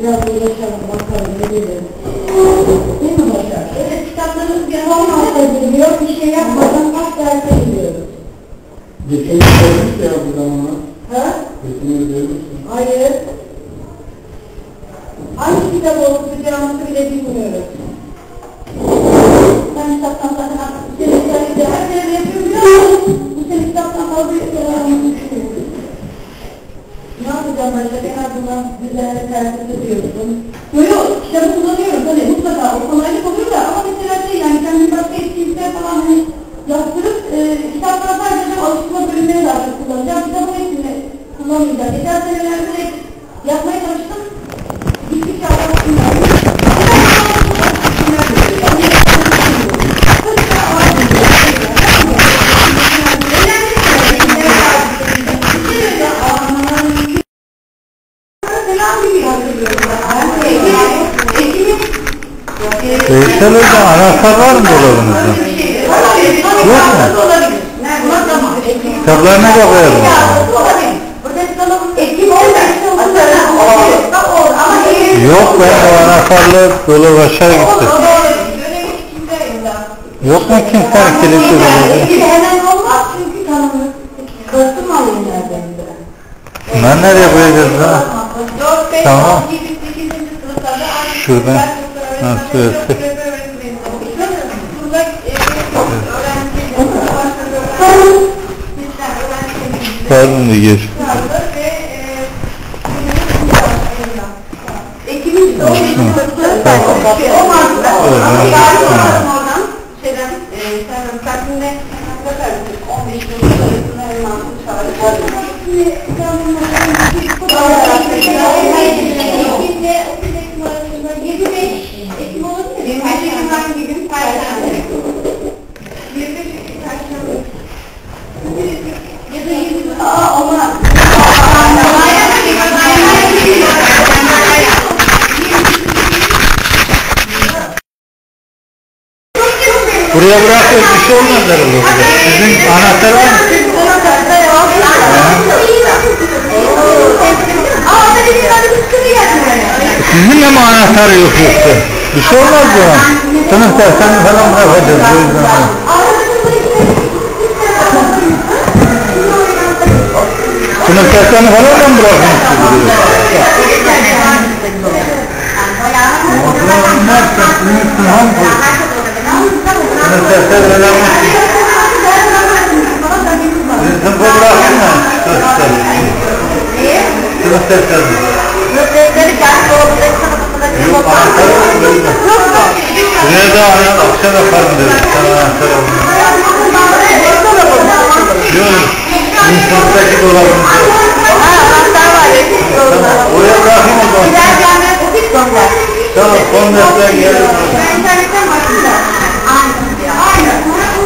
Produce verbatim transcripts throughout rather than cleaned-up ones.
biraz uğraşalım, bakalım, ne bilir. Değil mi Başar? Evet, kitaplarımız bir on hafta geliyor, bir şey yapmadan bak derse gidiyoruz. Geçen görmüş ya bu zamana. Ha? Geçen görmüş mü? Hayır. Hangi kitap okuyacağımızı bile bilmiyoruz. Ben kitaptan zaten artık bu sene kitapta her sene yapıyorum ya. Bu sene kitaptan fazla yapıyorum. Ne yapacağım başka? En azından güzel tertip ediyorsun. Yok yok, kitabı kullanıyorum tabii mutlaka. O kolaylık oluyor da ama mesela şey yani kendini başka etkinlikte falan hani yaptırıp e, kitaptan sadece alıştırma bölümleri daha çok kullanacağım. Kitabın hepsini kullanmayacağım. Geçen senelerde de yapmaya çalıştım. Gittikçe anlatmıyorum. Veysel Hocam, anahtar var mı dolabınızda? Yok mu? Kitaplarına da koyalım. Yok, ben o anahtarlı dolabı aşağı gitti. Yok mu kimse kilitli dolabı? Hemen olmaz çünkü tanımız. Kostüm alayım nereden? Bunlar nereye koyacağız ha? Tamam. Şuradan nasıl örsek? Pardon da gir. Buraya bırakıyoruz, bir şey olmaz herhalde. Sizin anahtar var mı? Sizinle mi anahtarı yok yoksa? Bir şey olmaz ya. Sınıf derslerini falan bırakacağız. O yüzden. Sınıf derslerini falan da mı bırakıyorsunuz? Sınıf dersleri önemli. Sınıfı bırakın mı? Sınıf dersleri. Sınıf dersleri kendi oradaki sınıfındaki yok, anahtarı yok böyle. Buraya da akşam yaparım dedim. Sana anahtarı yok. Yok. Bizim sınıftaki dolabımız yok. Anahtar var. Tamam. Oraya bırakayım o zaman. Tamam. Son dersler gelir. İnternetten bakacağız. Aynen.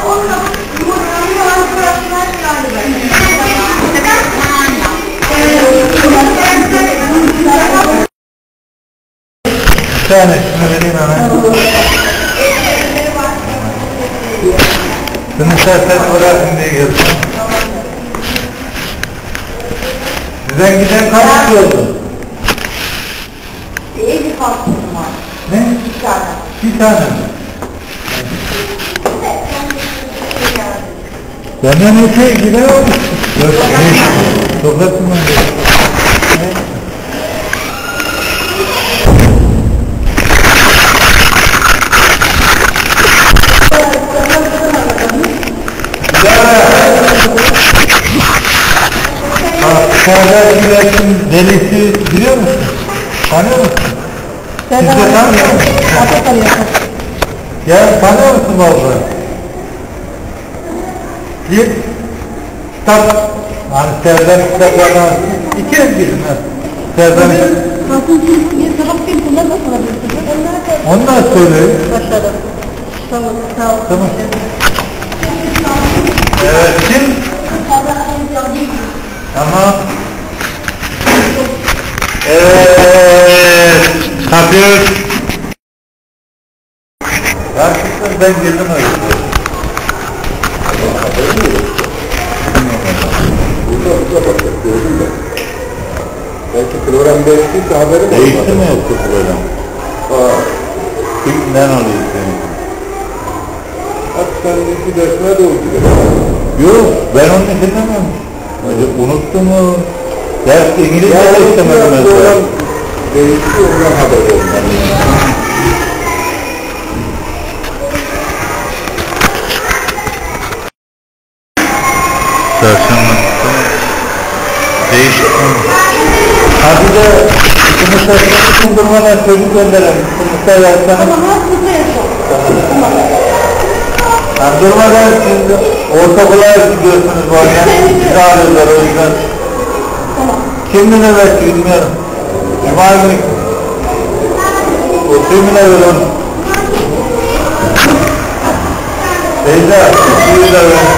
Bir tanesini vereyim hemen. Sınıf dersleri bırakın diye geldim. Sizden giden kaç oldu? Bir kalktım var. Ne? Bir tane. Bir tane mi? Benden öteye giden olmuş. Dört, beş. Toplatın mı? Serdar Güler'in delisi biliyor musun? Tanıyor musun? Siz de tanıyor musun? Ya tanıyor musun baba? Bir kitap, hani Serdar kitaplardan iki el bilin ha. Serdar'ın Bir sabah bir bunlar nasıl alabilirsiniz? onlar söylüyor. Başladım. Tamam, sağ olun. Tamam. Evet, kim? Tamam. Evet, kapıyoruz. Gerçekten ben girdim öyle. Burada burada bak, gördün mü? Belki program değiştiyse haberi mi? Değişti mi yoksa program? Aa. Kimden alıyor seni? Artık sen iki dersine de oldu. Yok, ben onu dinlemiyorum. Unuttum mu? Ders İngilizce de istemedim mesela. Program değişti, ondan haber oldu. Çarşamba değişti. Hadi de Kımıs'ta için durmadan çocuk gönderelim. Kımıs'ta yazsanız. Ama hafızda yaşam. Tamam. Yani durmadan siz ortaokula gidiyorsunuz bu arada. Sizi arıyorlar o yüzden. Tamam. Kim bilir belki bilmiyorum. Cuma günü. O kimine ver onu. Beyza, suyu da ver.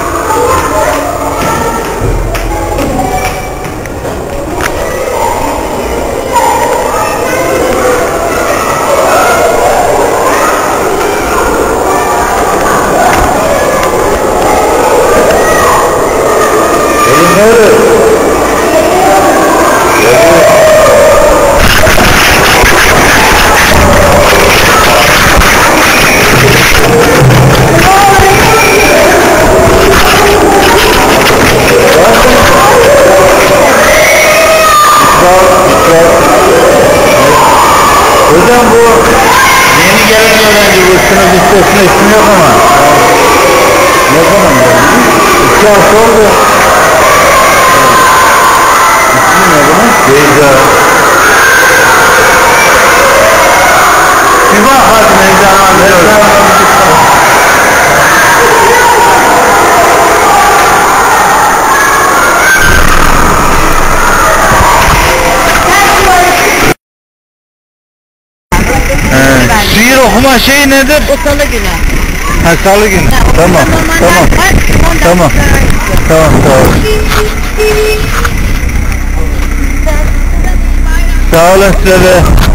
Elin ne olur? Hocam bu yeni gelen öğrenci bu sınıf listesinde ismi yok ama. Ne zaman geldi? İki hafta oldu. İsmi ne bunun? Beyza. Bir bak hadi Beyza Hanım. Şiir okuma şeyi nedir? O salı günü. Ha salı günü. Tamam. Tamam. Tamam. Tamam. Tamam. Sağ olun size de.